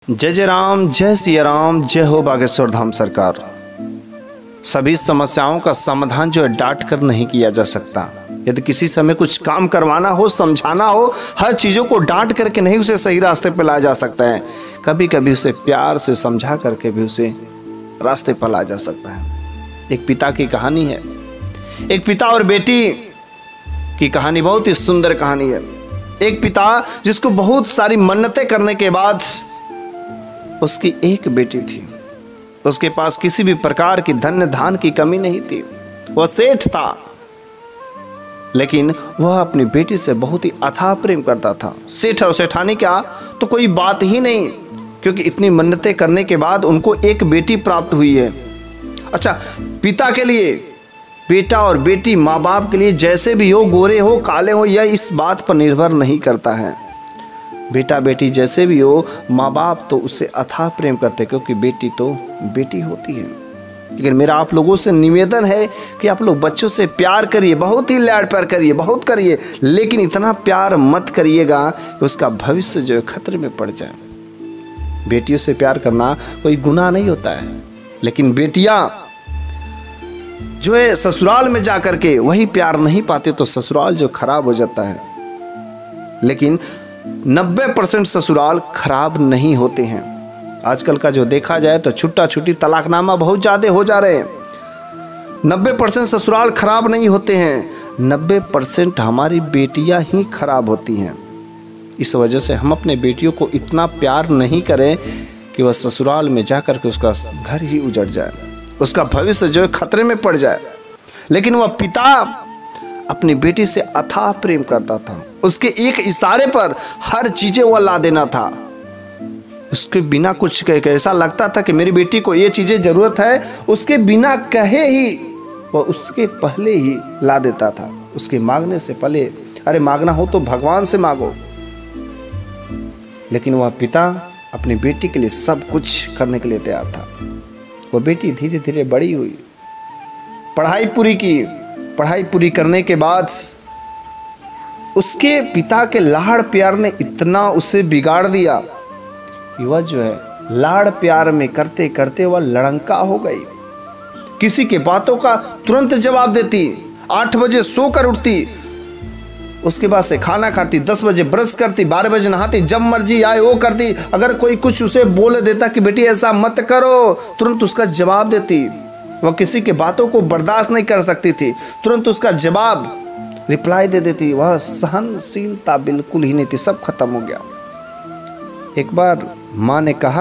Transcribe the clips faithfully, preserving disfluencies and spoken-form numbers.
जय जय राम, जय सिया राम, जय हो बागेश्वर धाम सरकार। सभी समस्याओं का समाधान जो है डांट कर नहीं किया जा सकता। यदि किसी से हमें कुछ काम करवाना हो, समझाना हो, हर चीज़ों को डांट करके नहीं उसे सही रास्ते पर लाया जा सकता है। कभी कभी उसे प्यार से समझा करके भी उसे रास्ते पर लाया जा सकता है। एक पिता की कहानी है, एक पिता और बेटी की कहानी, बहुत ही सुंदर कहानी है। एक पिता जिसको बहुत सारी मन्नतें करने के बाद उसकी एक बेटी थी। उसके पास किसी भी प्रकार की धन धान की कमी नहीं थी। वह सेठ था, लेकिन वह अपनी बेटी से बहुत ही अथाह प्रेम करता था। सेठ और सेठानी क्या तो कोई बात ही नहीं, क्योंकि इतनी मन्नतें करने के बाद उनको एक बेटी प्राप्त हुई है। अच्छा, पिता के लिए बेटा और बेटी, माँ बाप के लिए जैसे भी हो, गोरे हो काले हो, यह इस बात पर निर्भर नहीं करता है। बेटा बेटी जैसे भी हो, माँ बाप तो उससे अथाह प्रेम करते, क्योंकि बेटी तो बेटी होती है। लेकिन मेरा आप लोगों से निवेदन है कि आप लोग बच्चों से प्यार करिए, बहुत ही लाड प्यार करिए, बहुत करिए, लेकिन इतना प्यार मत करिएगा कि उसका भविष्य जो है खतरे में पड़ जाए। बेटियों से प्यार करना कोई गुनाह नहीं होता है, लेकिन बेटियां जो है ससुराल में जा करके वही प्यार नहीं पाते तो ससुराल जो खराब हो जाता है। लेकिन नब्बे परसेंट ससुराल खराब नहीं होते हैं। आजकल का जो देखा जाए तो छुट्टा छुट्टी तलाकनामा बहुत ज़्यादा हो जा रहे हैं। नब्बे परसेंट ससुराल खराब नहीं होते हैं, नब्बे परसेंट हमारी बेटियां ही खराब होती हैं। इस वजह से हम अपने बेटियों को इतना प्यार नहीं करें कि वह ससुराल में जाकर के उसका घर ही उजड़ जाए, उसका भविष्य जो है खतरे में पड़ जाए। लेकिन वह पिता अपनी बेटी से अथाह प्रेम करता था। उसके एक इशारे पर हर चीजें वह ला देना था। उसके बिना कुछ कहे, ऐसा लगता था कि मेरी बेटी को ये चीजें जरूरत है, उसके बिना कहे ही वह उसके पहले ही ला देता था। उसके मांगने से पहले, अरे मांगना हो तो भगवान से मांगो। लेकिन वह पिता अपनी बेटी के लिए सब कुछ करने के लिए तैयार था। वह बेटी धीरे धीरे बड़ी हुई, पढ़ाई पूरी की। पढ़ाई पूरी करने के बाद उसके पिता के लाड़ प्यार ने इतना उसे बिगाड़ दिया कि वह जो है लाड़ प्यार में करते करते वह लड़ंका हो गई। किसी के बातों का तुरंत जवाब देती, आठ बजे सोकर उठती, उसके बाद से खाना खाती, दस बजे ब्रश करती, बारह बजे नहाती, जब मर्जी आए वो करती। अगर कोई कुछ उसे बोल देता कि बेटी ऐसा मत करो, तुरंत उसका जवाब देती। वह किसी के बातों को बर्दाश्त नहीं कर सकती थी, तुरंत उसका जवाब रिप्लाई दे देती। वह सहनशीलता बिल्कुल ही नहीं थी, सब खत्म हो गया। एक बार माँ ने कहा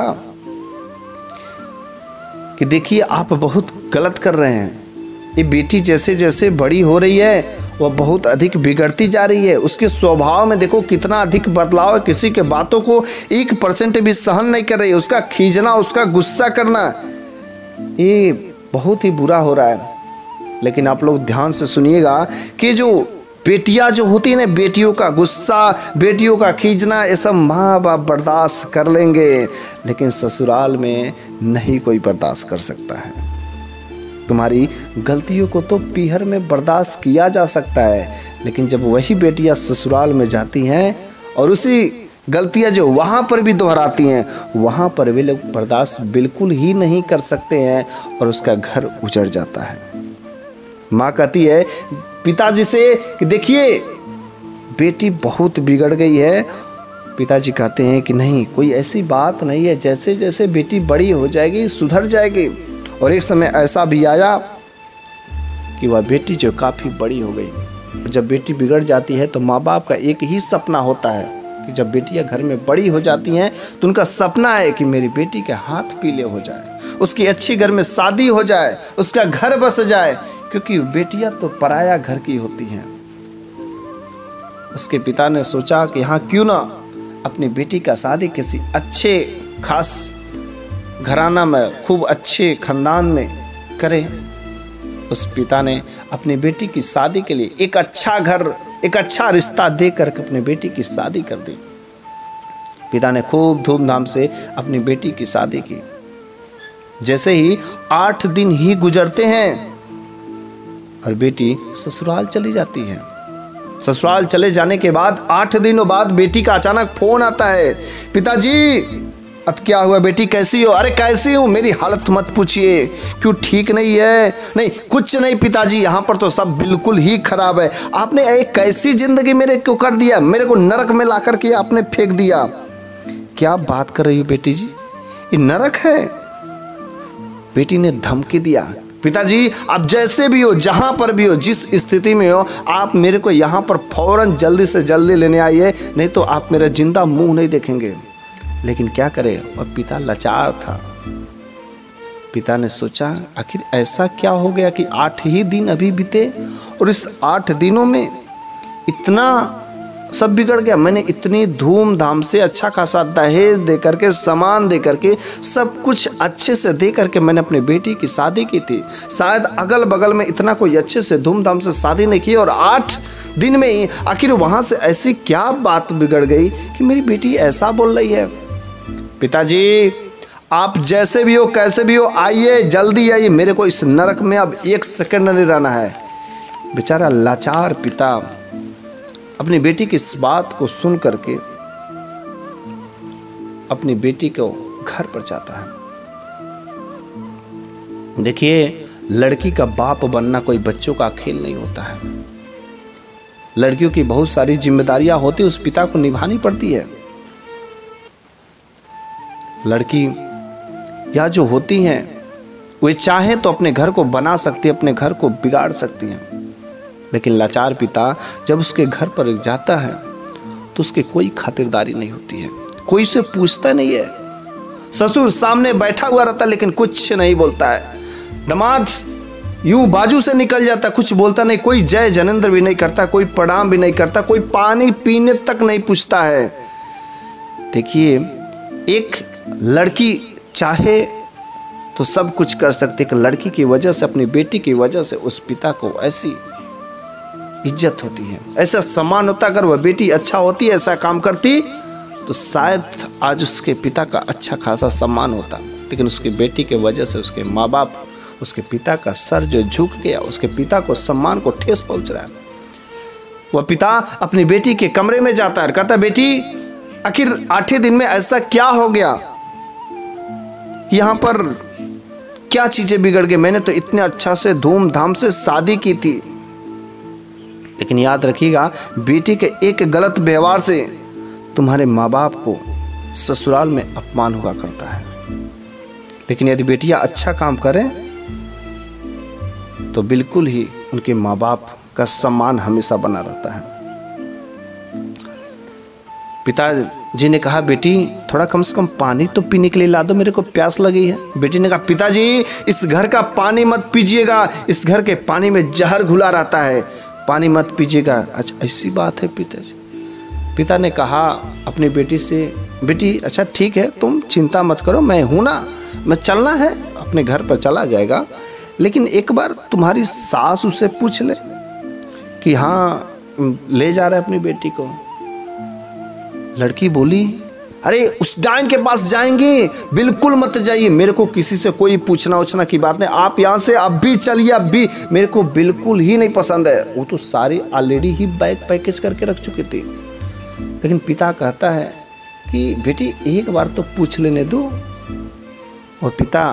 कि देखिए आप बहुत गलत कर रहे हैं। ये बेटी जैसे जैसे बड़ी हो रही है वह बहुत अधिक बिगड़ती जा रही है। उसके स्वभाव में देखो कितना अधिक बदलाव है। किसी के बातों को एक परसेंट भी सहन नहीं कर रही है। उसका खींचना, उसका गुस्सा करना, ये बहुत ही बुरा हो रहा है। लेकिन आप लोग ध्यान से सुनिएगा कि जो बेटियां जो होती है ना, बेटियों का गुस्सा, बेटियों का खींचना, ये सब माँ बाप बर्दाश्त कर लेंगे, लेकिन ससुराल में नहीं कोई बर्दाश्त कर सकता है। तुम्हारी गलतियों को तो पीहर में बर्दाश्त किया जा सकता है, लेकिन जब वही बेटियां ससुराल में जाती हैं और उसी गलतियां जो वहाँ पर भी दोहराती हैं, वहाँ पर वे लोग बर्दाश्त बिल्कुल ही नहीं कर सकते हैं और उसका घर उजड़ जाता है। माँ कहती है पिताजी से कि देखिए बेटी बहुत बिगड़ गई है। पिताजी कहते हैं कि नहीं, कोई ऐसी बात नहीं है, जैसे जैसे बेटी बड़ी हो जाएगी सुधर जाएगी। और एक समय ऐसा भी आया कि वह बेटी जो काफ़ी बड़ी हो गई। जब बेटी बिगड़ जाती है तो माँ बाप का एक ही सपना होता है कि जब बेटियां घर में बड़ी हो जाती हैं तो उनका सपना है कि मेरी बेटी के हाथ पीले हो जाए, उसकी अच्छी घर में शादी हो जाए, उसका घर बस जाए, क्योंकि बेटियां तो पराया घर की होती हैं। उसके पिता ने सोचा कि हाँ क्यों ना अपनी बेटी का शादी किसी अच्छे खास घराना में, खूब अच्छे खानदान में करें। उस पिता ने अपनी बेटी की शादी के लिए एक अच्छा घर, एक अच्छा रिश्ता दे करके अपनी बेटी की शादी कर दी। पिता ने खूब धूमधाम से अपनी बेटी की शादी की। जैसे ही आठ दिन ही गुजरते हैं और बेटी ससुराल चली जाती है। ससुराल चले जाने के बाद आठ दिनों बाद बेटी का अचानक फोन आता है, पिताजी अत क्या हुआ बेटी, कैसी हो? अरे कैसी हूँ, मेरी हालत मत पूछिए, क्यों ठीक नहीं है? नहीं कुछ नहीं पिताजी, यहाँ पर तो सब बिल्कुल ही खराब है। आपने एक कैसी जिंदगी मेरे को कर दिया, मेरे को नरक में ला करके आपने फेंक दिया। क्या बात कर रही हो बेटी जी, ये नरक है? बेटी ने धमकी दिया, पिताजी आप जैसे भी हो, जहां पर भी हो, जिस स्थिति में हो, आप मेरे को यहाँ पर फौरन जल्दी से जल्दी लेने आइए, नहीं तो आप मेरा जिंदा मुंह नहीं देखेंगे। लेकिन क्या करे, और पिता लाचार था। पिता ने सोचा आखिर ऐसा क्या हो गया कि आठ ही दिन अभी बीते और इस आठ दिनों में इतना सब बिगड़ गया। मैंने इतनी धूमधाम से अच्छा खासा दहेज दे करके, सामान दे करके, सब कुछ अच्छे से दे करके मैंने अपनी बेटी की शादी की थी। शायद अगल बगल में इतना कोई अच्छे से धूमधाम से शादी नहीं की, और आठ दिन में ही आखिर वहाँ से ऐसी क्या बात बिगड़ गई कि मेरी बेटी ऐसा बोल रही है। पिताजी आप जैसे भी हो, कैसे भी हो, आइए जल्दी आइए, मेरे को इस नरक में अब एक सेकंड नहीं रहना है। बेचारा लाचार पिता अपनी बेटी की इस बात को सुन करके अपनी बेटी को घर पर जाता है। देखिए, लड़की का बाप बनना कोई बच्चों का खेल नहीं होता है। लड़कियों की बहुत सारी जिम्मेदारियां होती, उस पिता को निभानी पड़ती है। लड़की या जो होती हैं वे चाहे तो अपने घर को बना सकती है, अपने घर को बिगाड़ सकती हैं, लेकिन लाचार पिता जब उसके घर पर जाता है तो उसके कोई खातिरदारी नहीं होती है, कोई उसे पूछता नहीं है। ससुर सामने बैठा हुआ रहता लेकिन कुछ नहीं बोलता है। दामाद यूं बाजू से निकल जाता, कुछ बोलता नहीं, कोई जय जनेंद्र भी नहीं करता, कोई प्रणाम भी नहीं करता, कोई पानी पीने तक नहीं पूछता है। देखिए, एक लड़की चाहे तो सब कुछ कर सकती है कि लड़की की वजह से, अपनी बेटी की वजह से उस पिता को ऐसी इज्जत होती है, ऐसा सम्मान होता। अगर वह बेटी अच्छा होती, ऐसा काम करती, तो शायद आज उसके पिता का अच्छा खासा सम्मान होता। लेकिन उसकी बेटी के वजह से उसके माँ बाप, उसके पिता का सर जो झुक गया, उसके पिता को सम्मान को ठेस पहुंच रहा है। वह पिता अपनी बेटी के कमरे में जाता है, कहता बेटी आखिर आठवें दिन में ऐसा क्या हो गया, यहाँ पर क्या चीजें बिगड़ गई? मैंने तो इतने अच्छा से धूमधाम से शादी की थी। लेकिन याद रखिएगा, बेटी के एक गलत व्यवहार से तुम्हारे माँ बाप को ससुराल में अपमान हुआ करता है। लेकिन यदि बेटियां अच्छा काम करें तो बिल्कुल ही उनके माँ बाप का सम्मान हमेशा बना रहता है। पिताजी ने कहा बेटी थोड़ा कम से कम पानी तो पीने के लिए ला दो, मेरे को प्यास लगी है। बेटी ने कहा पिताजी इस घर का पानी मत पीजिएगा, इस घर के पानी में जहर घुला रहता है, पानी मत पीजिएगा। अच्छा ऐसी बात है पिताजी। पिता ने कहा अपनी बेटी से, बेटी अच्छा ठीक है तुम चिंता मत करो, मैं हूँ ना, मैं चलना है अपने घर पर चला जाएगा, लेकिन एक बार तुम्हारी सास उसे पूछ ले कि हाँ ले जा रहा है अपनी बेटी को। लड़की बोली अरे उस डाइन के पास जाएंगे, बिल्कुल मत जाइए, मेरे को किसी से कोई पूछना उछना की बात नहीं, आप यहाँ से अब भी चलिए, अब भी मेरे को बिल्कुल ही नहीं पसंद है। वो तो सारी ऑलरेडी ही बैग पैकेज करके रख चुकी थी। लेकिन पिता कहता है कि बेटी एक बार तो पूछ लेने दो। और पिता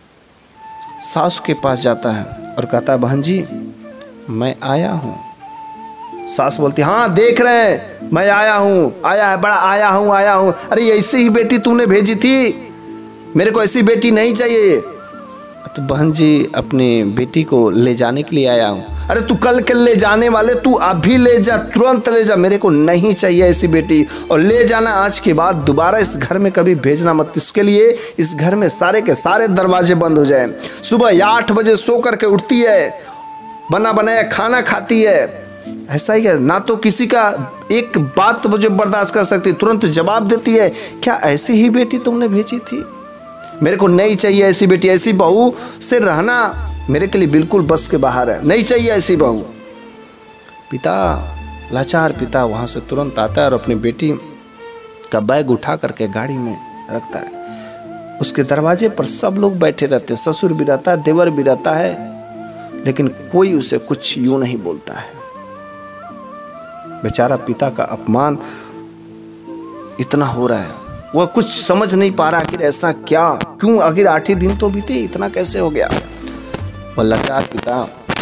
सास के पास जाता है और कहता है बहन जी मैं आया हूँ। सास बोलती हाँ देख रहे हैं मैं आया हूँ, आया है बड़ा आया हूँ आया हूँ। अरे ऐसी ही बेटी तूने भेजी थी, मेरे को ऐसी बेटी नहीं चाहिए। तो बहन जी अपनी बेटी को ले जाने के लिए आया हूँ। अरे तू कल के ले जाने वाले, तू अभी ले जा, तुरंत ले जा, मेरे को नहीं चाहिए ऐसी बेटी, और ले जाना आज के बाद दोबारा इस घर में कभी भेजना मत। इसके लिए इस घर में सारे के सारे दरवाजे बंद हो जाए। सुबह आठ बजे सो करके उठती है, बना बनाया खाना खाती है, ऐसा ही है ना, तो किसी का एक बात मुझे बर्दाश्त कर सकती, तुरंत जवाब देती है। क्या ऐसी ही बेटी तुमने भेजी थी? मेरे को नहीं चाहिए ऐसी बेटी, ऐसी बहू से रहना मेरे के लिए बिल्कुल बस के बाहर है, नहीं चाहिए ऐसी बहू। पिता लाचार पिता वहां से तुरंत आता है और अपनी बेटी का बैग उठा करके गाड़ी में रखता है। उसके दरवाजे पर सब लोग बैठे रहते हैं, ससुर भी रहता है, देवर भी रहता है, लेकिन कोई उसे कुछ यूं नहीं बोलता है। बेचारा पिता का अपमान इतना हो रहा है, वह कुछ समझ नहीं पा रहा आखिर ऐसा क्या, क्यों, आखिर आठ ही दिन तो बीते, इतना कैसे हो गया। वह लाचार पिता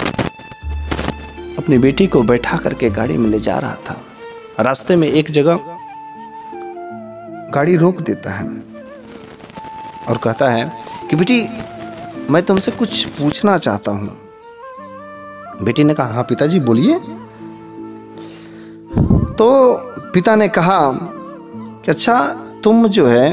अपनी बेटी को बैठा करके गाड़ी में ले जा रहा था। रास्ते में एक जगह गाड़ी रोक देता है और कहता है कि बेटी मैं तुमसे कुछ पूछना चाहता हूं। बेटी ने कहा हाँ पिताजी बोलिए। तो पिता ने कहा कि अच्छा तुम जो है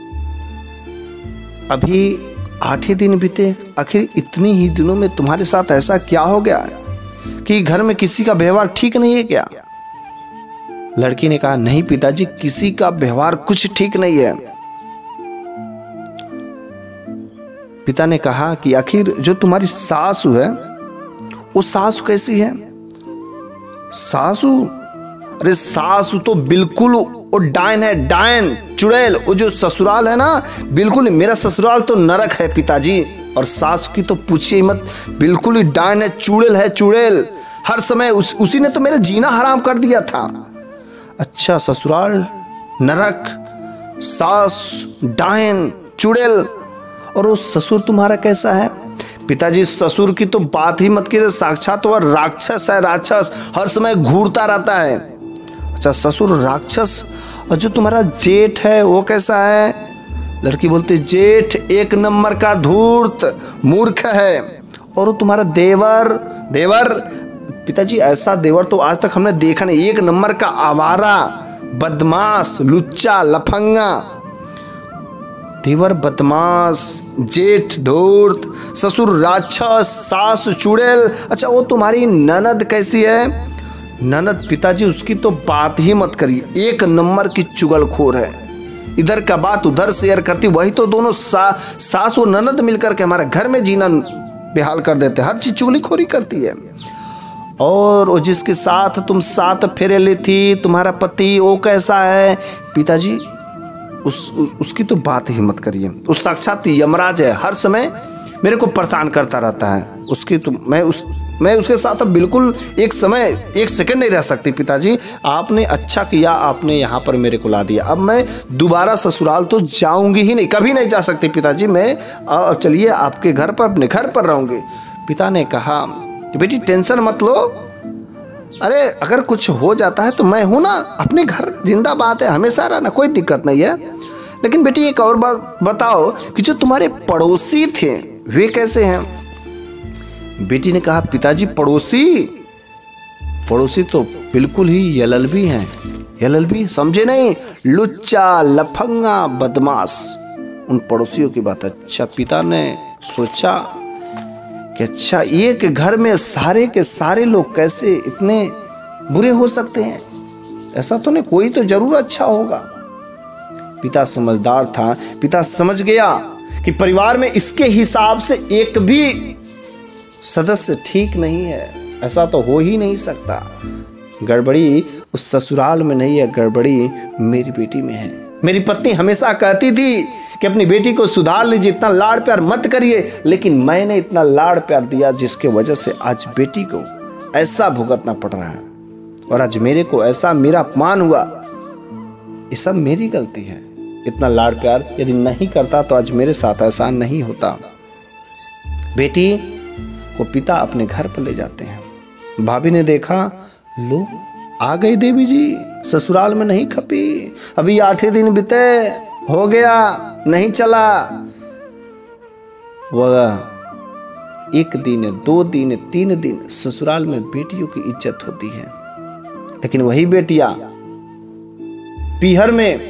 अभी आठ ही दिन बीते, आखिर इतनी ही दिनों में तुम्हारे साथ ऐसा क्या हो गया कि घर में किसी का व्यवहार ठीक नहीं है क्या। लड़की ने कहा नहीं पिताजी किसी का व्यवहार कुछ ठीक नहीं है। पिता ने कहा कि आखिर जो तुम्हारी सासू है वो सासू कैसी है। सासू, अरे सासू तो बिल्कुल वो डायन है, डायन चुड़ैल। वो जो ससुराल है ना बिल्कुल, मेरा ससुराल तो नरक है पिताजी, और सासू की तो पूछिए मत, बिल्कुल ही डायन है, चुड़ैल है, चुड़ैल। हर समय उस, उसी ने तो मेरा जीना हराम कर दिया था। अच्छा ससुराल नरक, सास डायन, चुड़ैल, और वो ससुर तुम्हारा कैसा है। पिताजी ससुर की तो बात ही मत कीजिए, साक्षात वह राक्षस है, राक्षस हर समय घूरता रहता है। अच्छा ससुर राक्षस, और जो तुम्हारा जेठ है वो कैसा है। लड़की बोलती जेठ एक नंबर का धूर्त मूर्ख है। और वो तुम्हारा देवर, देवर पिताजी ऐसा देवर तो आज तक हमने देखा नहीं, एक नंबर का आवारा, बदमाश, लुच्चा, लफंगा। देवर बदमाश, जेठ धूर्त, ससुर राक्षस, सास चुड़ैल। अच्छा वो तुम्हारी ननद कैसी है। ननद पिताजी उसकी तो बात ही मत करिए, एक नंबर की चुगलखोर है, इधर का बात उधर शेयर करती। वही तो दोनों सा, सास और ननद मिलकर के हमारे घर में जीना बेहाल कर देते, हर चीज चुगलीखोरी करती है। और वो जिसके साथ तुम सात फेरे ली थी, तुम्हारा पति, वो कैसा है। पिताजी उस, उस उसकी तो बात ही मत करिए, उस साक्षात यमराज है, हर समय मेरे को परेशान करता रहता है। उसकी तो मैं उस मैं उसके साथ अब बिल्कुल एक समय एक सेकंड नहीं रह सकती। पिताजी आपने अच्छा किया, आपने यहाँ पर मेरे को ला दिया, अब मैं दोबारा ससुराल तो जाऊंगी ही नहीं, कभी नहीं जा सकती पिताजी। मैं चलिए आपके घर पर, अपने घर पर रहूंगी। पिता ने कहा कि बेटी टेंशन मत लो, अरे अगर कुछ हो जाता है तो मैं हूं ना, अपने घर जिंदाबाद है, हमेशा रहना, कोई दिक्कत नहीं है। लेकिन बेटी एक और बात बताओ कि जो तुम्हारे पड़ोसी थे वे कैसे हैं। बेटी ने कहा पिताजी पड़ोसी, पड़ोसी तो बिल्कुल ही यललबी हैं। यललबी समझे नहीं, लुच्चा, लफंगा, बदमाश, उन पड़ोसियों की बात। अच्छा पिता ने सोचा कि अच्छा एक घर में सारे के सारे लोग कैसे इतने बुरे हो सकते हैं, ऐसा तो नहीं, कोई तो जरूर अच्छा होगा। पिता समझदार था, पिता समझ गया कि परिवार में इसके हिसाब से एक भी सदस्य ठीक नहीं है, ऐसा तो हो ही नहीं सकता। गड़बड़ी उस ससुराल में नहीं है, गड़बड़ी मेरी बेटी में है। मेरी पत्नी हमेशा कहती थी कि अपनी बेटी को सुधार लीजिए, इतना लाड़ प्यार मत करिए, लेकिन मैंने इतना लाड़ प्यार दिया जिसके वजह से आज बेटी को ऐसा भुगतना पड़ रहा है, और आज मेरे को ऐसा मेरा अपमान हुआ। ये सब मेरी गलती है। इतना लाड़ प्यार यदि नहीं करता तो आज मेरे साथ ऐसा नहीं होता। बेटी को पिता अपने घर पर ले जाते हैं। भाभी ने देखा, लो आ गई देवी जी, ससुराल में नहीं खपी, अभी आठ ही दिन बीते, हो गया, नहीं चला। वह एक दिन, दो दिन, तीन दिन ससुराल में बेटियों की इज्जत होती है, लेकिन वही बेटियां पीहर में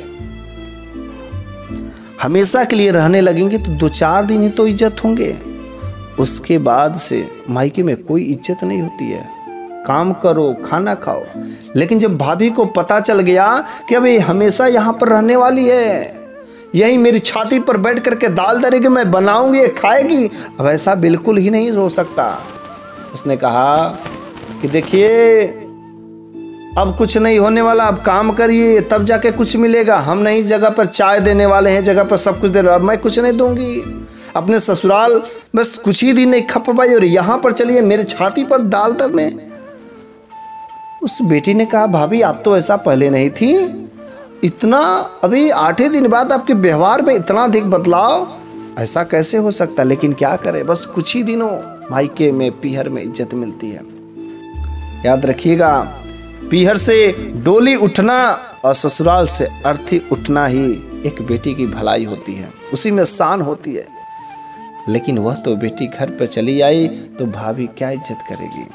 हमेशा के लिए रहने लगेंगी तो दो चार दिन ही तो इज्जत होंगे, उसके बाद से मायके में कोई इज्जत नहीं होती है। काम करो, खाना खाओ। लेकिन जब भाभी को पता चल गया कि अब ये हमेशा यहाँ पर रहने वाली है, यही मेरी छाती पर बैठ करके दाल दरेगी, मैं बनाऊंगी, ये खाएगी, अब ऐसा बिल्कुल ही नहीं हो सकता। उसने कहा कि देखिए अब कुछ नहीं होने वाला, अब काम करिए तब जाके कुछ मिलेगा। हम नहीं जगह पर चाय देने वाले हैं, जगह पर सब कुछ दे रहे, अब मैं कुछ नहीं दूंगी। अपने ससुराल बस कुछ ही दिन नहीं खप पाई और यहाँ पर चलिए मेरे छाती पर दाल धरने। उस बेटी ने कहा भाभी आप तो ऐसा पहले नहीं थी, इतना अभी आठवें दिन बाद आपके व्यवहार में इतना अधिक बदलाव, ऐसा कैसे हो सकता? लेकिन क्या करें, बस कुछ ही दिनों मायके में पीहर में इज्जत मिलती है। याद रखिएगा, पीहर से डोली उठना और ससुराल से अर्थी उठना ही एक बेटी की भलाई होती है, उसी में शान होती है। लेकिन वह तो बेटी घर पर चली आई तो भाभी क्या इज्जत करेगी?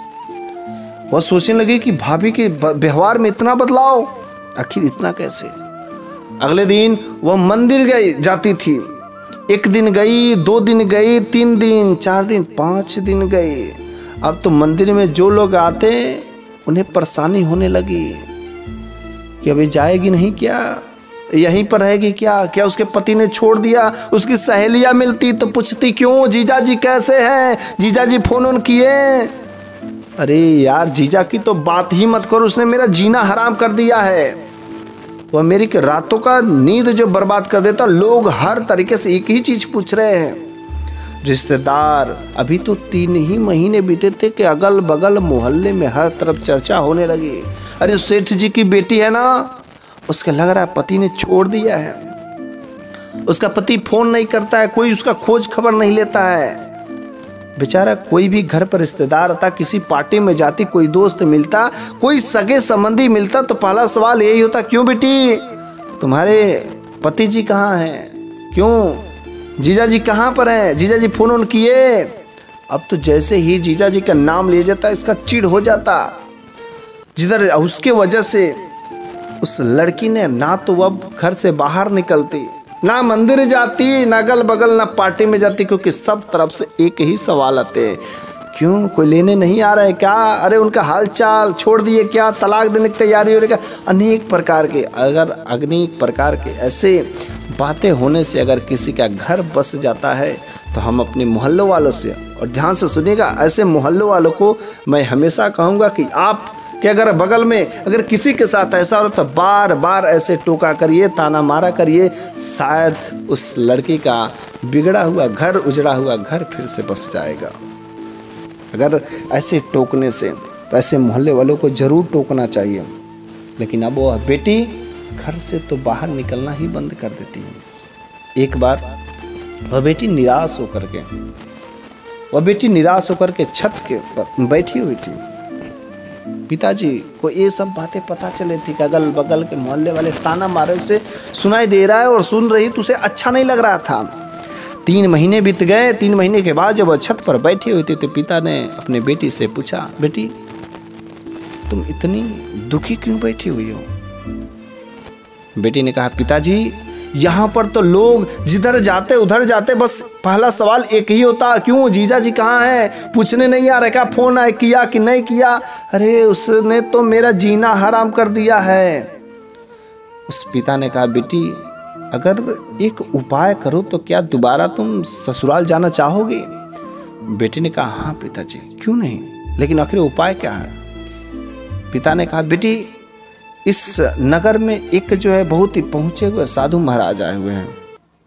वह सोचने लगी कि भाभी के व्यवहार में इतना बदलाव, आखिर इतना कैसे? अगले दिन वह मंदिर गई जाती थी। एक दिन गई, दो दिन गई, तीन दिन, चार दिन, पांच दिन गई। अब तो मंदिर में जो लोग आते उन्हें परेशानी होने लगी कि अभी जाएगी नहीं क्या, यहीं पर रहेगी क्या? क्या उसके पति ने छोड़ दिया? उसकी सहेलियां मिलती तो पूछती क्यों जीजा जी कैसे हैं, जीजा जी फोन ऑन किए? अरे यार, जीजा की तो बात ही मत करो, उसने मेरा जीना हराम कर दिया है। वह मेरी रातों का नींद जो बर्बाद कर देता। लोग हर तरीके से एक ही चीज पूछ रहे हैं। रिश्तेदार, अभी तो तीन ही महीने बीते थे कि अगल बगल मोहल्ले में हर तरफ चर्चा होने लगी। अरे सेठ जी की बेटी है ना, उसका लग रहा है पति ने छोड़ दिया है। उसका पति फोन नहीं करता है, कोई उसका खोज खबर नहीं लेता है। बेचारा कोई भी घर पर रिश्तेदार आता, किसी पार्टी में जाती, कोई दोस्त मिलता, कोई सगे संबंधी मिलता तो पहला सवाल यही होता, क्यों बेटी तुम्हारे पति जी कहाँ हैं? क्यों जीजा जी कहाँ पर हैं? जीजा जी फोन ऑन किए? अब तो जैसे ही जीजा जी का नाम लिया जाता इसका चिढ़ हो जाता। जिधर उसके वजह से उस लड़की ने ना तो वह घर से बाहर निकलती, ना मंदिर जाती, ना अगल बगल, ना पार्टी में जाती, क्योंकि सब तरफ से एक ही सवाल आते हैं, क्यों कोई लेने नहीं आ रहा है क्या? अरे उनका हालचाल छोड़ दिए क्या? तलाक देने की तैयारी हो रही क्या? अनेक प्रकार के, अगर अनेक प्रकार के ऐसे बातें होने से अगर किसी का घर बस जाता है तो हम अपने मोहल्लों वालों से, और ध्यान से सुनिएगा, ऐसे मोहल्लों वालों को मैं हमेशा कहूँगा कि आप कि अगर बगल में अगर किसी के साथ ऐसा हो तो बार बार ऐसे टोका करिए, ताना मारा करिए, शायद उस लड़की का बिगड़ा हुआ घर, उजड़ा हुआ घर फिर से बस जाएगा। अगर ऐसे टोकने से तो ऐसे मोहल्ले वालों को जरूर टोकना चाहिए। लेकिन अब वो बेटी घर से तो बाहर निकलना ही बंद कर देती है। एक बार वह बेटी निराश होकर के वह बेटी निराश होकर के छत के पर बैठी हुई थी। पिताजी को ये सब बातें पता चले थी कि अगल बगल के मोहल्ले वाले ताना मारे, उसे सुनाई दे रहा है और सुन रही तो उसे अच्छा नहीं लग रहा था। तीन महीने बीत गए। तीन महीने के बाद जब वह छत पर बैठी हुई थी तो पिता ने अपने बेटी से पूछा, बेटी तुम इतनी दुखी क्यों बैठी हुई हो? बेटी ने कहा, पिताजी यहाँ पर तो लोग जिधर जाते उधर जाते, बस पहला सवाल एक ही होता, क्यों जीजा जी कहाँ हैं? पूछने नहीं आ रहा क्या फोन आए किया कि नहीं किया? अरे उसने तो मेरा जीना हराम कर दिया है। उस पिता ने कहा, बेटी अगर एक उपाय करो तो क्या दोबारा तुम ससुराल जाना चाहोगे? बेटी ने कहा, हाँ पिताजी क्यों नहीं, लेकिन आखिर उपाय क्या है? पिता ने कहा, बेटी इस नगर में एक जो है बहुत ही पहुंचे हुए साधु महाराज आए हुए हैं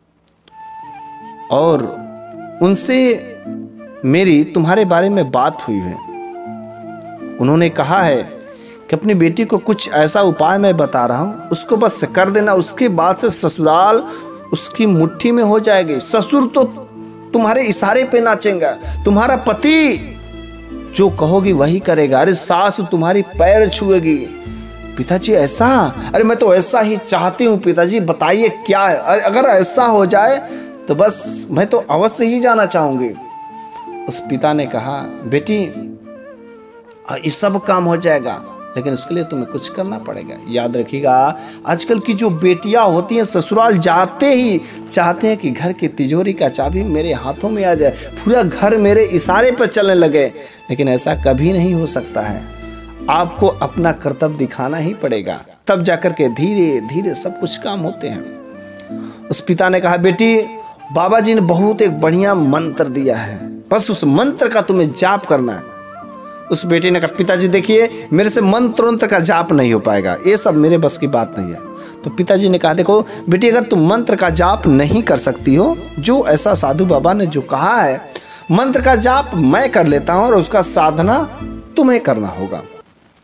और उनसे मेरी तुम्हारे बारे में बात हुई है। उन्होंने कहा है कि अपनी बेटी को कुछ ऐसा उपाय मैं बता रहा हूं, उसको बस कर देना, उसके बाद से ससुराल उसकी मुट्ठी में हो जाएगी। ससुर तो तुम्हारे इशारे पे नाचेगा, तुम्हारा पति जो कहोगी वही करेगा। अरे सास तुम्हारी पैर छुएगी। पिताजी ऐसा? अरे मैं तो ऐसा ही चाहती हूँ पिताजी, बताइए क्या है? अरे अगर ऐसा हो जाए तो बस मैं तो अवश्य ही जाना चाहूंगी। उस पिता ने कहा, बेटी ये सब काम हो जाएगा, लेकिन उसके लिए तुम्हें कुछ करना पड़ेगा। याद रखिएगा, आजकल की जो बेटियां होती हैं ससुराल जाते ही चाहते हैं कि घर की तिजोरी का चाबी मेरे हाथों में आ जाए, पूरा घर मेरे इशारे पर चलने लगे। लेकिन ऐसा कभी नहीं हो सकता है। आपको अपना कर्तव्य दिखाना ही पड़ेगा, तब जाकर के धीरे धीरे सब कुछ काम होते हैं। उस पिता ने कहा, बेटी बाबा जी ने बहुत एक बढ़िया मंत्र दिया है, बस उस मंत्र का तुम्हें जाप करना है। उस बेटी ने कहा, पिताजी देखिए मेरे से मंत्र मंत्र का जाप नहीं हो पाएगा, ये सब मेरे बस की बात नहीं है। तो पिताजी ने कहा, देखो बेटी अगर तुम मंत्र का जाप नहीं कर सकती हो, जो ऐसा साधु बाबा ने जो कहा है, मंत्र का जाप मैं कर लेता हूं और उसका साधना तुम्हें करना होगा।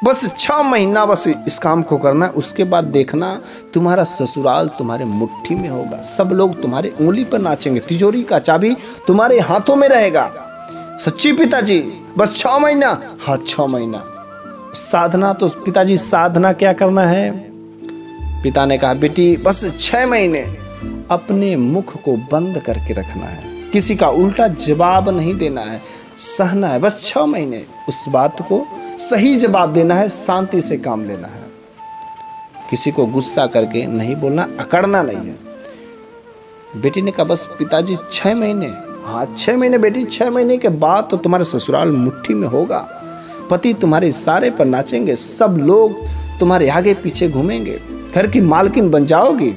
बस छह महीना बस इस काम को करना, उसके बाद देखना तुम्हारा ससुराल तुम्हारे मुट्ठी में होगा। सब लोग तुम्हारे उंगली पर नाचेंगे, तिजोरी का चाबी तुम्हारे हाथों में रहेगा। सच्ची पिताजी, बस छह महीना? हाँ छह महीना। साधना तो पिताजी, साधना क्या करना है? पिता ने कहा बेटी बस छह महीने अपने मुख को बंद करके रखना है, किसी का उल्टा जवाब नहीं देना है, सहना है बस छह महीने। उस बात को सही जवाब देना है, शांति से काम लेना है, किसी को गुस्सा करके नहीं बोलना, अकड़ना नहीं है। बेटी ने कहा बस पिताजी छह महीने? हाँ छह महीने बेटी, छह महीने के बाद तो तुम्हारे ससुराल मुट्ठी में होगा, पति तुम्हारे इशारे पर नाचेंगे, सब लोग तुम्हारे आगे पीछे घूमेंगे, घर की मालकिन बन जाओगी।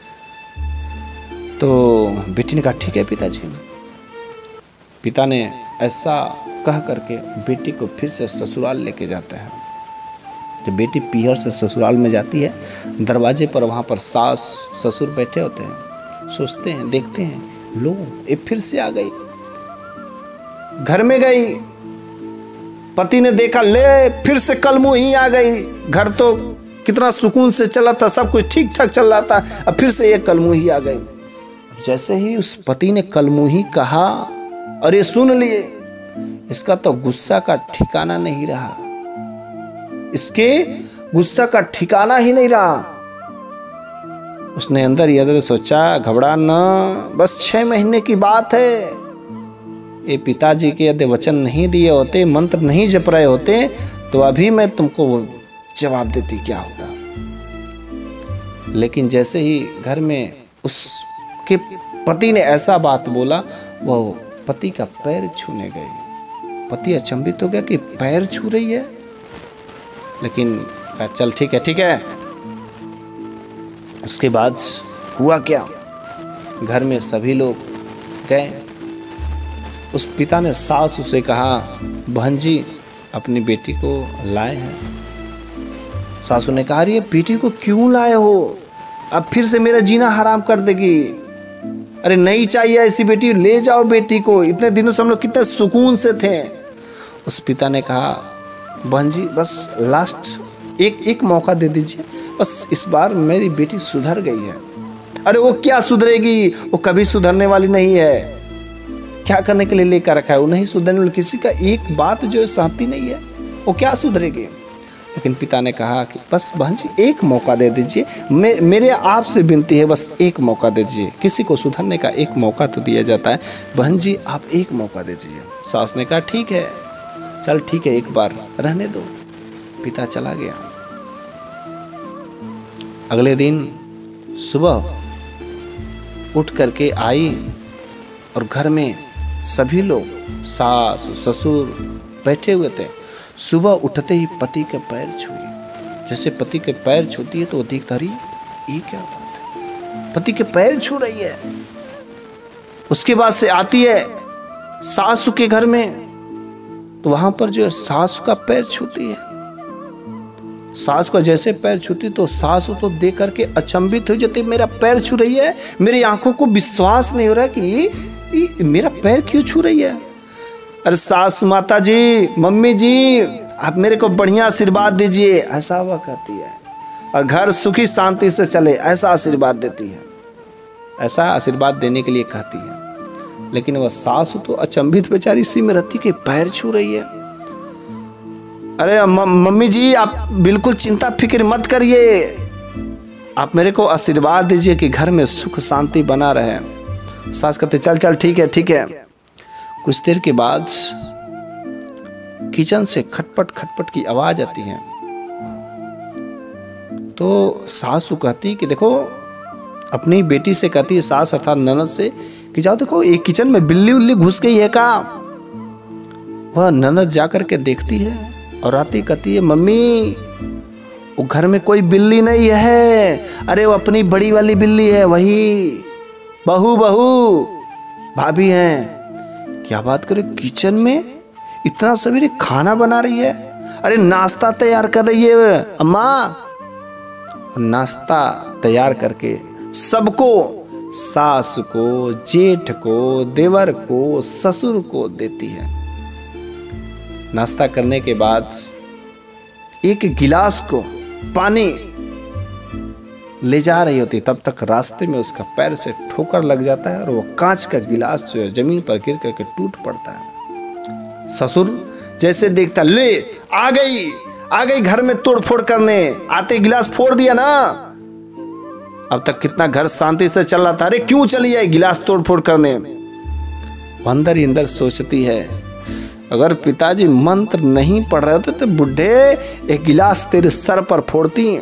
तो बेटी ने कहा ठीक है पिताजी। पिता ने ऐसा कह करके बेटी को फिर से ससुराल लेके जाते हैं। जब बेटी पीहर से ससुराल में जाती है, दरवाजे पर वहाँ पर सास ससुर बैठे होते हैं, सोचते हैं, देखते हैं, लो ये फिर से आ गई। घर में गई, पति ने देखा, ले फिर से कलमुही आ गई। घर तो कितना सुकून से चला था, सब कुछ ठीक ठाक चल रहा था, अब फिर से ये कलमुही आ गई। जैसे ही उस पति ने कलमुही कहा, अरे सुन लिए, इसका तो गुस्सा का ठिकाना नहीं रहा, इसके गुस्सा का ठिकाना ही नहीं रहा। उसने अंदर ही अंदर सोचा, घबरा ना, बस छह महीने की बात है। ये पिताजी के यदि वचन नहीं दिए होते, मंत्र नहीं जप रहे होते, तो अभी मैं तुमको जवाब देती क्या होता। लेकिन जैसे ही घर में उसके पति ने ऐसा बात बोला, वो पति का पैर छूने गई। पति अचंभित हो गया कि पैर छू रही है, लेकिन चल ठीक है ठीक है। उसके बाद हुआ क्या, घर में सभी लोग गए। उस पिता ने सास उसे कहा, बहन जी अपनी बेटी को लाए हैं। सासू ने कहा, अरे बेटी को क्यों लाए हो, अब फिर से मेरा जीना हराम कर देगी। अरे नहीं चाहिए ऐसी बेटी, ले जाओ बेटी को, इतने दिनों से हम लोग कितने सुकून से थे। उस पिता ने कहा, बहन जी बस लास्ट एक एक मौका दे दीजिए, बस इस बार मेरी बेटी सुधर गई है। अरे वो क्या सुधरेगी, वो कभी सुधरने वाली नहीं है। क्या करने के लिए लेकर रखा है, वो नहीं सुधरने वाली, किसी का एक बात जो है सहती नहीं है, वो क्या सुधरेगी। लेकिन पिता ने कहा कि बस बहन जी एक मौका दे दीजिए, मे, मेरे आपसे विनती है, बस एक मौका दे दीजिए, किसी को सुधरने का एक मौका तो दिया जाता है, बहन जी आप एक मौका दे दीजिए। सास ने कहा ठीक है, चल ठीक है एक बार रहने दो। पिता चला गया। अगले दिन सुबह उठ करके आई और घर में सभी लोग, सास ससुर बैठे हुए थे। सुबह उठते ही पति के पैर छुए। जैसे पति के पैर छूती है तो वो देखता, रही ये क्या बात है, पति के पैर छू रही है। उसके बाद से आती है सासू के घर में, तो वहां पर जो है सासू का पैर छूती है। सास का जैसे पैर छूती तो सासू तो देख करके अचंभित हो जाती, मेरा पैर छू रही है, मेरी आंखों को विश्वास नहीं हो रहा कि ये, ये मेरा पैर क्यों छू रही है। अरे सासू माता जी, मम्मी जी आप मेरे को बढ़िया आशीर्वाद दीजिए, ऐसा वह कहती है, और घर सुखी शांति से चले ऐसा आशीर्वाद देती है, ऐसा आशीर्वाद देने के लिए कहती है। लेकिन वह सासू तो अचंभित बेचारी इसी में रहती कि पैर छू रही है। अरे मम्मी जी आप बिल्कुल चिंता फिक्र मत करिए, आप मेरे को आशीर्वाद दीजिए कि घर में सुख शांति बना रहे। सास कहते चल चल ठीक है ठीक है। कुछ देर के बाद किचन से खटपट खटपट की आवाज आती है। तो सासू कहती कि देखो, अपनी बेटी से कहती है सास अर्थात ननद से कि जाओ देखो एक किचन में बिल्ली उल्ली घुस गई है का। वह ननद जाकर के देखती है और आती कहती है, मम्मी वो घर में कोई बिल्ली नहीं है, अरे वो अपनी बड़ी वाली बिल्ली है, वही बहू बहू भाभी हैं। क्या बात करे, किचन में इतना सवेरे खाना बना रही है, अरे नाश्ता तैयार कर रही है अम्मा। नाश्ता तैयार करके सबको, सास को, जेठ को, देवर को, ससुर को देती है। नाश्ता करने के बाद एक गिलास को पानी ले जा रही होती, तब तक रास्ते में उसका पैर से ठोकर लग जाता है और वो कांच का गिलास जो है जमीन पर गिर करके टूट पड़ता है। ससुर जैसे देखता, ले आ गई आ गई घर में तोड़ फोड़ करने, आते गिलास फोड़ दिया ना। अब तक कितना घर शांति से चल रहा था, अरे क्यों चली आई गिलास तोड़ फोड़ करने। वो अंदर ही अंदर सोचती है, अगर पिताजी मंत्र नहीं पढ़ रहे होते तो बुढ़े एक गिलास तेरे सर पर फोड़ती।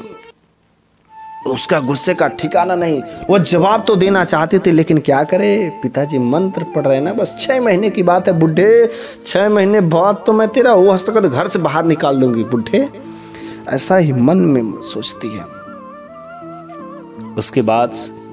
उसका गुस्से का ठिकाना नहीं। वो जवाब तो देना चाहते थे, लेकिन क्या करे, पिताजी मंत्र पढ़ रहे हैं ना। बस छह महीने की बात है बुढ़े, छह महीने बाद तो मैं तेरा वो हस्तगत घर से बाहर निकाल दूंगी बुढ़े, ऐसा ही मन में सोचती है। उसके बाद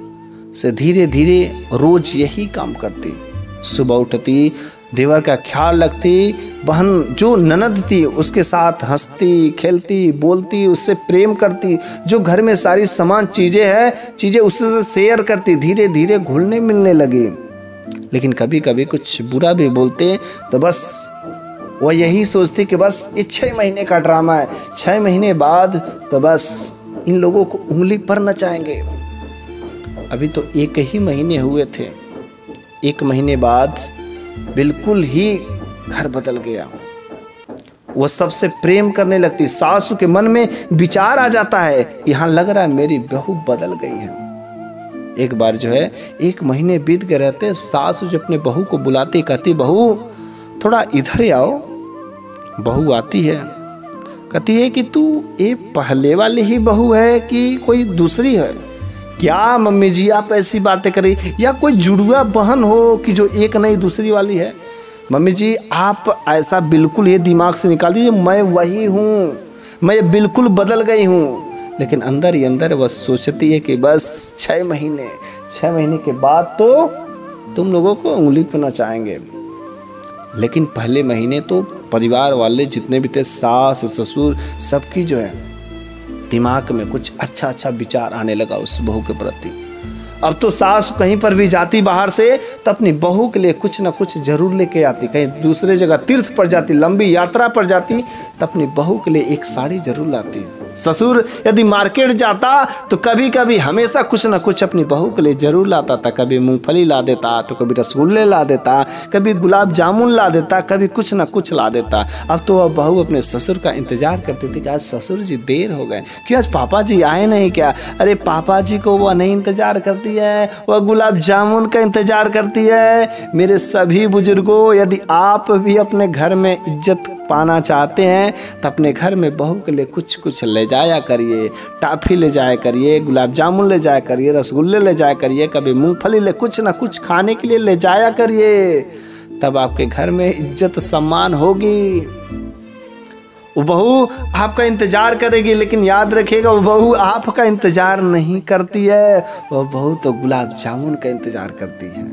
से धीरे धीरे रोज यही काम करती। सुबह उठती, देवर का ख्याल रखती, बहन जो ननद थी उसके साथ हंसती खेलती बोलती, उससे प्रेम करती, जो घर में सारी सामान चीज़ें हैं चीज़ें उससे शेयर करती। धीरे धीरे घुलने मिलने लगी। लेकिन कभी कभी कुछ बुरा भी बोलते तो बस वह यही सोचती कि बस ये छः महीने का ड्रामा है, छः महीने बाद तो बस इन लोगों को उंगली पर नचाएंगे। अभी तो एक ही महीने हुए थे, एक महीने बाद बिल्कुल ही घर बदल गया। वो सबसे प्रेम करने लगती। सासू के मन में विचार आ जाता है, यहाँ लग रहा है मेरी बहू बदल गई है। एक बार जो है एक महीने बीत गए रहते, सासू जो अपने बहू को बुलाती, कहती बहू थोड़ा इधर आओ। बहू आती है, कहती है कि तू ये पहले वाली ही बहू है कि कोई दूसरी है। क्या मम्मी जी आप ऐसी बातें करें, या कोई जुड़वा बहन हो कि जो एक नहीं दूसरी वाली है। मम्मी जी आप ऐसा बिल्कुल ये दिमाग से निकाल दीजिए, मैं वही हूँ, मैं बिल्कुल बदल गई हूँ। लेकिन अंदर ही अंदर वह सोचती है कि बस छः महीने छः महीने के बाद तो तुम लोगों को उंगली पर नचाएंगे। लेकिन पहले महीने तो परिवार वाले जितने भी थे, सास ससुर, सबकी जो है दिमाग में कुछ अच्छा अच्छा विचार आने लगा उस बहू के प्रति। अब तो सास कहीं पर भी जाती बाहर से तो अपनी बहू के लिए कुछ ना कुछ जरूर लेके आती। कहीं दूसरे जगह तीर्थ पर जाती, लंबी यात्रा पर जाती तो अपनी बहू के लिए एक साड़ी जरूर लाती। ससुर यदि मार्केट जाता तो कभी कभी हमेशा कुछ ना कुछ अपनी बहू के लिए जरूर लाता था। कभी मूंगफली ला देता, तो कभी रसगुल्ले ला देता, कभी गुलाब जामुन ला देता, कभी कुछ ना कुछ ला देता। अब तो वह बहू अपने ससुर का इंतजार करती थी कि आज ससुर जी देर हो गए, क्यों आज पापा जी आए नहीं क्या। अरे पापा जी को वह नहीं इंतजार करती है, वह गुलाब जामुन का इंतजार करती है। मेरे सभी बुजुर्गों, यदि आप भी अपने घर में इज्जत पाना चाहते हैं तो अपने घर में बहू के लिए कुछ कुछ ले जाया करिए। टाफी ले जाया करिए, गुलाब जामुन ले जाया करिए, रसगुल्ले ले जाया करिए, कभी मूंगफली ले, कुछ ना कुछ खाने के लिए ले जाया करिए। तब आपके घर में इज्जत सम्मान होगी। वो बहू आपका इंतजार करेगी, लेकिन याद रखिएगा वो बहू आपका इंतजार नहीं करती है, वो बहू तो गुलाब जामुन का इंतजार करती है।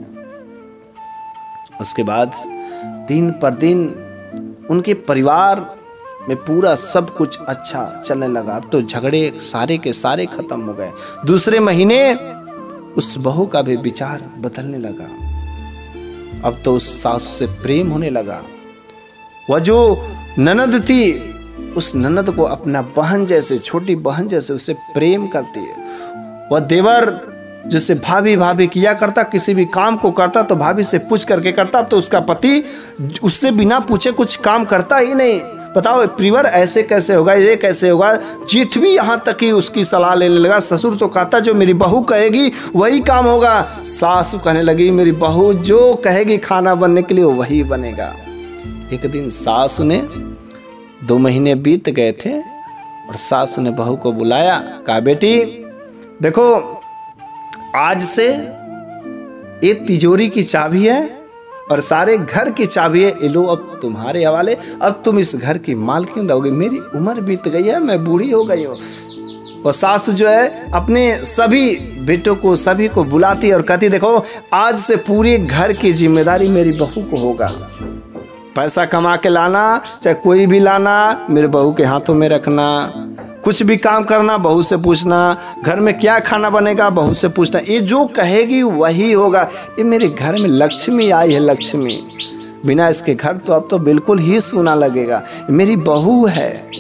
उसके बाद दिन पर दिन उनके परिवार में पूरा सब कुछ अच्छा चलने लगा। अब तो झगड़े सारे के सारे खत्म हो गए। दूसरे महीने उस बहू का भी विचार बदलने लगा। अब तो उस सास से प्रेम होने लगा। वह जो ननद थी उस ननद को अपना बहन जैसे, छोटी बहन जैसे उसे प्रेम करती है। वह देवर जिससे भाभी भाभी किया करता, किसी भी काम को करता तो भाभी से पूछ करके करता। अब तो उसका पति उससे बिना पूछे कुछ काम करता ही नहीं। बताओ प्रिवर ऐसे कैसे होगा, ये कैसे होगा। जेठ भी यहाँ तक ही उसकी सलाह लेने लगा। ससुर तो कहता जो मेरी बहू कहेगी वही काम होगा। सासू कहने लगी मेरी बहू जो कहेगी खाना बनने के लिए वही बनेगा। एक दिन सासू ने, दो महीने बीत गए थे और सासू ने बहू को बुलाया, कहा बेटी देखो आज से ये तिजोरी की चाबी है और सारे घर की चाबी है, ये लो अब तुम्हारे हवाले। अब तुम इस घर की मालकिन रहोगे। मेरी उम्र बीत गई है, मैं बूढ़ी हो गई हूँ। और सास जो है अपने सभी बेटों को, सभी को बुलाती है और कहती देखो आज से पूरे घर की जिम्मेदारी मेरी बहू को होगा। पैसा कमा के लाना, चाहे कोई भी लाना, मेरे बहू के हाथों में रखना। कुछ भी काम करना बहू से पूछना, घर में क्या खाना बनेगा बहू से पूछना। ये जो कहेगी वही होगा। ये मेरे घर में लक्ष्मी आई है, लक्ष्मी। बिना इसके घर तो अब तो बिल्कुल ही सूना लगेगा। मेरी बहू है,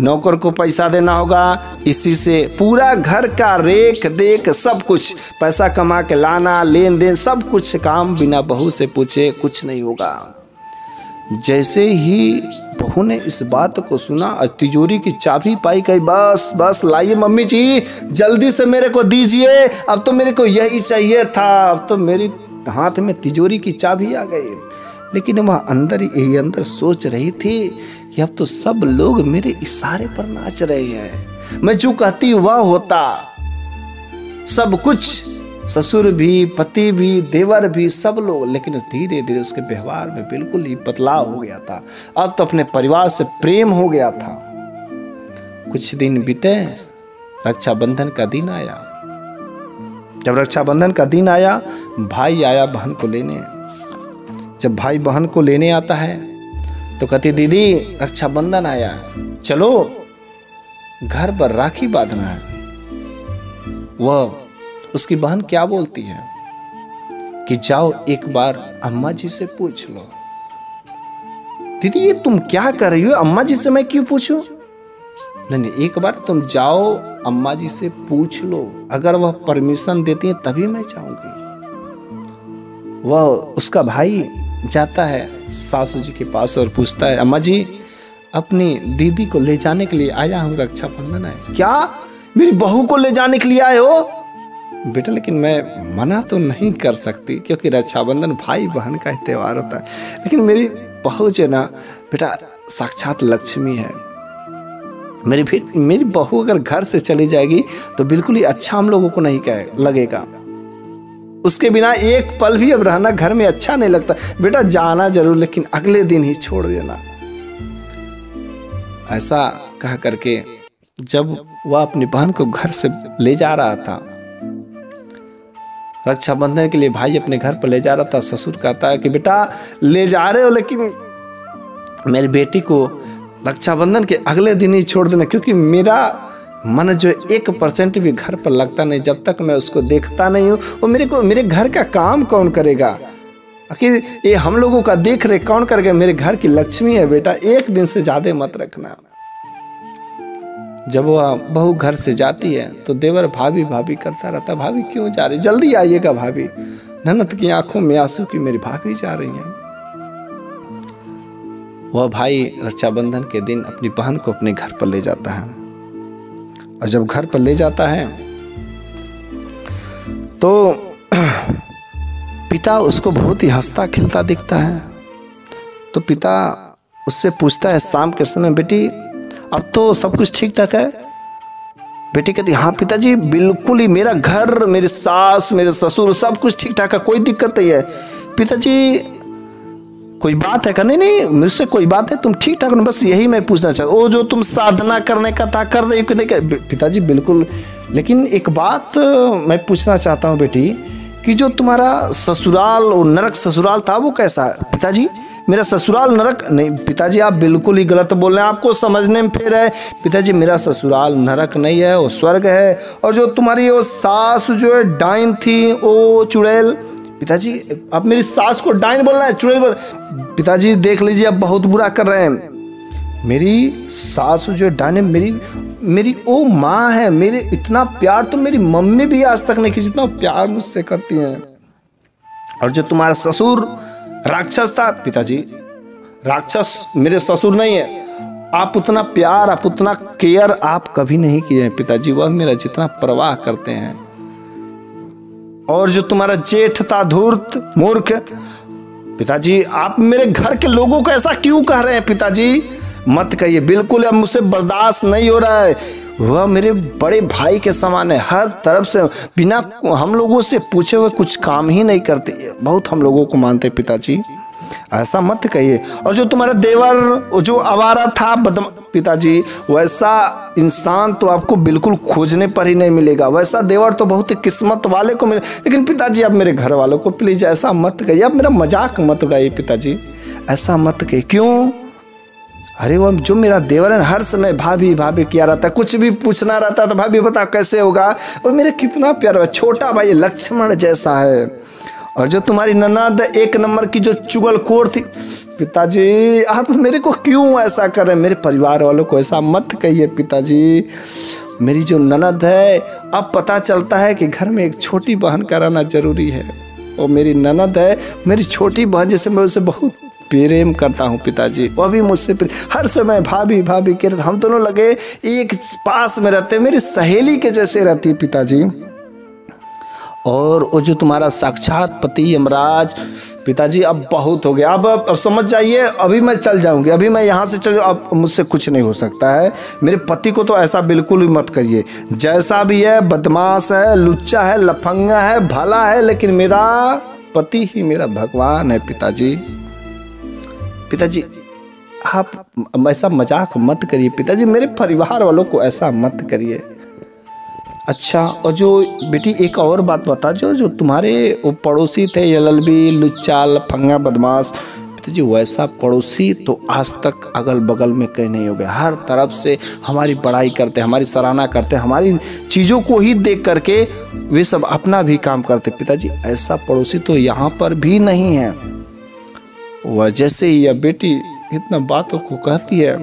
नौकर को पैसा देना होगा, इसी से पूरा घर का रेख देख सब कुछ, पैसा कमा के लाना, लेन देन सब कुछ काम बिना बहू से पूछे कुछ नहीं होगा। जैसे ही बहू ने इस बात को सुना और तिजोरी की चाबी पाई, कही बस बस लाइए मम्मी जी, जल्दी से मेरे को दीजिए, अब तो मेरे को यही चाहिए था, अब तो मेरी हाथ में तिजोरी की चाबी आ गई। लेकिन वह अंदर ही अंदर सोच रही थी कि अब तो सब लोग मेरे इशारे पर नाच रहे हैं, मैं जो कहती वह होता, सब कुछ, ससुर भी, पति भी, देवर भी, सब लोग। लेकिन धीरे धीरे उसके व्यवहार में बिल्कुल ही बदलाव हो गया था। अब तो अपने परिवार से प्रेम हो गया था। कुछ दिन बीते, रक्षाबंधन का दिन आया। जब रक्षाबंधन का दिन आया, भाई आया बहन को लेने। जब भाई बहन को लेने आता है तो कहती दीदी रक्षाबंधन आया, चलो घर पर राखी बांधना है। वह उसकी बहन क्या बोलती है कि जाओ एक बार अम्मा जी से पूछ लो। दीदी ये तुम क्या कर रही हो, अम्मा जी से मैं क्यों पूछूं? नहीं नहीं, एक बार तुम जाओ अम्मा जी से पूछ लो, अगर वह परमिशन देती है तभी मैं जाऊंगी। वह उसका भाई जाता है सासू जी के पास और पूछता है, अम्मा जी अपनी दीदी को ले जाने के लिए आया हूँ, रक्षाबंधन है। क्या मेरी बहू को ले जाने के लिए आए हो? बेटा लेकिन मैं मना तो नहीं कर सकती, क्योंकि रक्षाबंधन भाई बहन का त्योहार होता है, लेकिन मेरी बहू जो ना बेटा साक्षात लक्ष्मी है। मेरी फिर मेरी बहू अगर घर से चली जाएगी तो बिल्कुल ही अच्छा हम लोगों को नहीं कहे लगेगा। उसके बिना एक पल भी अब रहना घर में अच्छा नहीं लगता। बेटा जाना जरूर, लेकिन अगले दिन ही छोड़ देना। ऐसा कह करके जब वह अपनी बहन को घर से ले जा रहा था, रक्षाबंधन के लिए भाई अपने घर पर ले जा रहा था, ससुर कहता है कि बेटा ले जा रहे हो, लेकिन मेरी बेटी को रक्षाबंधन के अगले दिन ही छोड़ देना, क्योंकि मेरा मन जो एक परसेंट भी घर पर लगता नहीं, जब तक मैं उसको देखता नहीं हूँ। वो मेरे को मेरे घर का काम कौन करेगा? आखिर ये हम लोगों का देख रेख कौन करेगा? मेरे घर की लक्ष्मी है बेटा, एक दिन से ज्यादा मत रखना। जब वह बहू घर से जाती है तो देवर भाभी भाभी करता रहता, भाभी क्यों जा रही, जल्दी आइएगा भाभी। ननद की आंखों में आंसू की मेरी भाभी जा रही हैं। वह भाई रक्षाबंधन के दिन अपनी बहन को अपने घर पर ले जाता है, और जब घर पर ले जाता है तो पिता उसको बहुत ही हंसता खिलता दिखता है। तो पिता उससे पूछता है शाम के समय, बेटी अब तो सब कुछ ठीक ठाक है? बेटी कहती हाँ पिताजी बिल्कुल ही, मेरा घर, मेरे सास, मेरे ससुर सब कुछ ठीक ठाक है, कोई दिक्कत नहीं है। पिताजी कोई बात है? नहीं नहीं मुझसे कोई बात है, तुम ठीक ठाक, बस यही मैं पूछना चाहता हूँ, वो जो तुम साधना करने का था कर रही नहीं कर? पिताजी बिल्कुल, लेकिन एक बात मैं पूछना चाहता हूँ बेटी, कि जो तुम्हारा ससुराल और नरक ससुराल था वो कैसा है? पिताजी मेरा ससुराल नरक नहीं। पिताजी आप बिल्कुल ही गलत बोल रहे हैं, आपको समझने में फेर है। पिताजी मेरा ससुराल नरक नहीं है, वो स्वर्ग है। और जो तुम्हारी वो सास जो है डाइन थी, वो चुड़ैल। पिताजी आप मेरी सास को डाइन बोल रहे हैं, चुड़ैल बोल? पिताजी देख लीजिए आप बहुत बुरा कर रहे हैं। मेरी सास जो डाइन है, मेरी मेरी वो माँ है, मेरे इतना प्यार तो मेरी मम्मी भी आज तक नहीं की जितना प्यार मुझसे करती हैं। और जो तुम्हारा ससुर राक्षस था, पिताजी राक्षस मेरे ससुर नहीं है, आप उतना प्यार, आप उतना केयर आप कभी नहीं किए हैं पिताजी, वह मेरा जितना परवाह करते हैं। और जो तुम्हारा जेठ था धूर्त मूर्ख, पिताजी आप मेरे घर के लोगों को ऐसा क्यों कह रहे हैं? पिताजी मत कहिए, बिल्कुल अब मुझसे बर्दाश्त नहीं हो रहा है। वह मेरे बड़े भाई के समान है, हर तरफ से बिना हम लोगों से पूछे हुए कुछ काम ही नहीं करते, बहुत हम लोगों को मानते। पिताजी ऐसा मत कहिए। और जो तुम्हारा देवर जो आवारा था बदम, पिताजी वैसा इंसान तो आपको बिल्कुल खोजने पर ही नहीं मिलेगा, वैसा देवर तो बहुत ही किस्मत वाले को मिले। लेकिन पिताजी आप मेरे घर वालों को प्लीज ऐसा मत कहिए, आप मेरा मजाक मत उड़ाइए पिताजी, ऐसा मत कहिए। क्यों? अरे वो जो मेरा देवर है हर समय भाभी भाभी किया रहता है, कुछ भी पूछना रहता है तो भाभी बता कैसे होगा। और मेरे कितना प्यारा छोटा भाई लक्ष्मण जैसा है, और जो तुम्हारी ननद एक नंबर की जो चुगलखोर थी, पिताजी आप मेरे को क्यों ऐसा कर रहे हैं? मेरे परिवार वालों को ऐसा मत कहिए पिताजी। मेरी जो ननद है, अब पता चलता है कि घर में एक छोटी बहन का रहना जरूरी है। और मेरी ननद है मेरी छोटी बहन, जैसे मैं उसे बहुत प्रेम करता हूँ पिताजी। वो भी मुझसे हर समय भाभी भाभी के, हम दोनों लगे एक पास में रहते, मेरी सहेली के जैसे रहती है पिताजी। और वो जो तुम्हारा साक्षात पति यमराज, पिताजी अब बहुत हो गया, अब अब समझ जाइए, अभी मैं चल जाऊंगी, अभी मैं यहाँ से चल, अब मुझसे कुछ नहीं हो सकता है। मेरे पति को तो ऐसा बिल्कुल भी मत करिए, जैसा भी है, बदमाश है, लुच्चा है, लफंगा है, भला है, लेकिन मेरा पति ही मेरा भगवान है पिताजी। पिताजी आप ऐसा मजाक मत करिए पिताजी, मेरे परिवार वालों को ऐसा मत करिए। अच्छा, और जो बेटी एक और बात बता, जो जो तुम्हारे वो पड़ोसी थे यललबी, लुच्चा, लफंगा, बदमाश, पिताजी वैसा पड़ोसी तो आज तक अगल बगल में कहीं नहीं हो गया। हर तरफ से हमारी बड़ाई करते, हमारी सराहना करते, हमारी चीज़ों को ही देख करके वे सब अपना भी काम करते। पिताजी ऐसा पड़ोसी तो यहाँ पर भी नहीं है। वह जैसे ही यह बेटी इतना बातों को कहती है,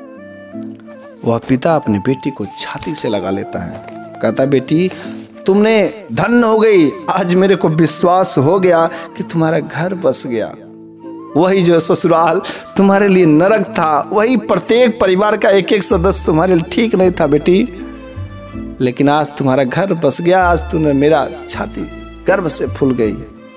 वह पिता अपनी बेटी को छाती से लगा लेता है, कहता बेटी तुमने धन्य हो गई, आज मेरे को विश्वास हो गया कि तुम्हारा घर बस गया। वही जो ससुराल तुम्हारे लिए नरक था, वही प्रत्येक परिवार का एक एक सदस्य तुम्हारे लिए ठीक नहीं था बेटी, लेकिन आज तुम्हारा घर बस गया, आज तुमने मेरा छाती गर्व से फूल गई।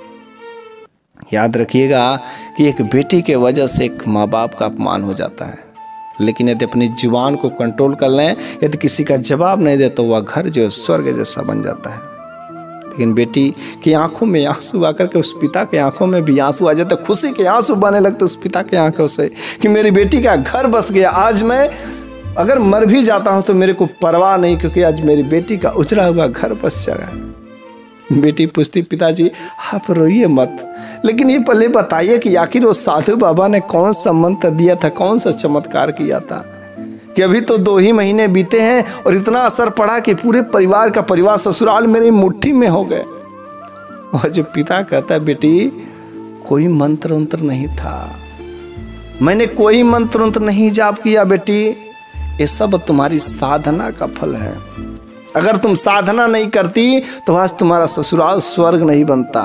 याद रखिएगा कि एक बेटी के वजह से एक माँ बाप का अपमान हो जाता है, लेकिन यदि अपनी जुबान को कंट्रोल कर लें, यदि किसी का जवाब नहीं दे, तो वह घर जो स्वर्ग जैसा बन जाता है। लेकिन बेटी की आंखों में आंसू आकर के उस पिता के आंखों में भी आंसू आ जाते, खुशी के आंसू बहने लगते उस पिता के आंखों से कि मेरी बेटी का घर बस गया। आज मैं अगर मर भी जाता हूँ तो मेरे को परवाह नहीं, क्योंकि आज मेरी बेटी का उजड़ा हुआ घर बस जाएगा। बेटी पूछती पिताजी आप रोइए मत, लेकिन ये पहले बताइए कि आखिर वो साधु बाबा ने कौन सा मंत्र दिया था, कौन सा चमत्कार किया था कि अभी तो दो ही महीने बीते हैं और इतना असर पड़ा कि पूरे परिवार का परिवार ससुराल मेरी मुट्ठी में हो गए। और जो पिता कहता है बेटी कोई मंत्र उंत्र नहीं था, मैंने कोई मंत्र उंत्र नहीं जाप किया बेटी, ये सब तुम्हारी साधना का फल है। अगर तुम साधना नहीं करती तो आज तुम्हारा ससुराल स्वर्ग नहीं बनता।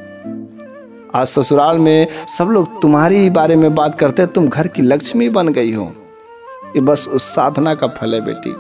आज ससुराल में सब लोग तुम्हारी बारे में बात करते, तुम घर की लक्ष्मी बन गई हो। ये बस उस साधना का फल है बेटी।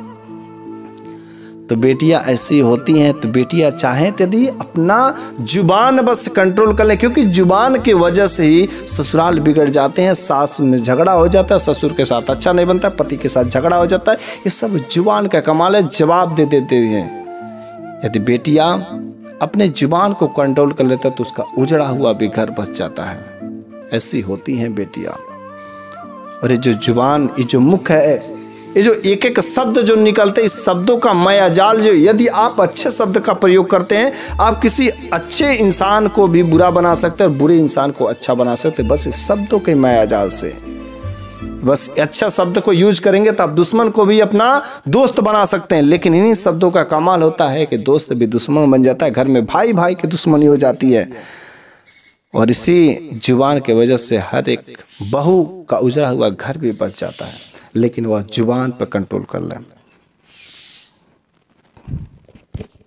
तो बेटियां ऐसी होती हैं, तो बेटियां चाहें यदि अपना जुबान बस कंट्रोल कर लें, क्योंकि जुबान की वजह से ही ससुराल बिगड़ जाते हैं, सास में झगड़ा हो जाता है, ससुर के साथ अच्छा नहीं बनता, पति के साथ झगड़ा हो जाता है। ये सब जुबान का कमाल है, जवाब दे देते हैं। यदि बेटियां अपने जुबान को कंट्रोल कर लेता तो उसका उजड़ा हुआ भी घर बच जाता है। ऐसी होती हैं बेटियां। और ये जो जुबान, ये जो मुख है, ये जो एक एक शब्द जो निकलते, इस शब्दों का माया जाल, जो यदि आप अच्छे शब्द का प्रयोग करते हैं, आप किसी अच्छे इंसान को भी बुरा बना सकते हैं और बुरे इंसान को अच्छा बना सकते हैं, बस इस शब्दों के माया जाल से। बस अच्छा शब्द को यूज करेंगे तो आप दुश्मन को भी अपना दोस्त बना सकते हैं, लेकिन इन्हीं शब्दों का कमाल होता है कि दोस्त भी दुश्मन बन जाता है, घर में भाई भाई की दुश्मनी हो जाती है। और इसी जुबान के वजह से हर एक बहू का उजड़ा हुआ घर भी बच जाता है, लेकिन वह जुबान पर कंट्रोल कर लें।